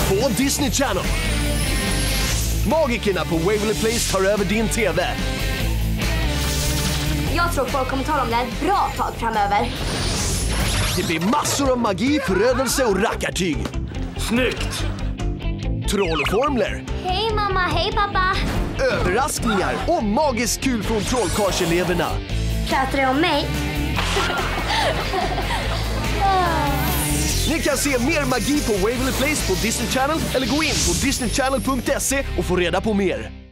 på Disney Channel. Magikerna på Waverly Place tar över din TV. Jag tror folk kommer tala om det här ett bra tag framöver. Det blir massor av magi, förödelse och rackartyg. Snyggt! Trollformler. Hej mamma, hej pappa. Överraskningar och magiskt kul från trollkarlseleverna. Pratar du om mig? Ni kan se mer magi på Waverly Place på Disney Channel eller gå in på disneychannel.se och få reda på mer.